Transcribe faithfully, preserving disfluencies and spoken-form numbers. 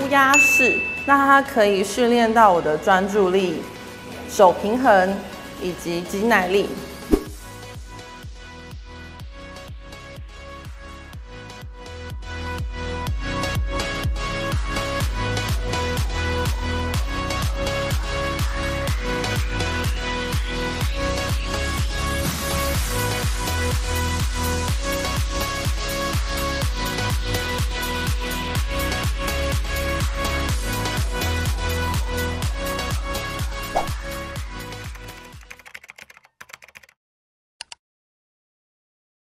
压式，那它可以训练到我的专注力、手平衡以及肌耐力。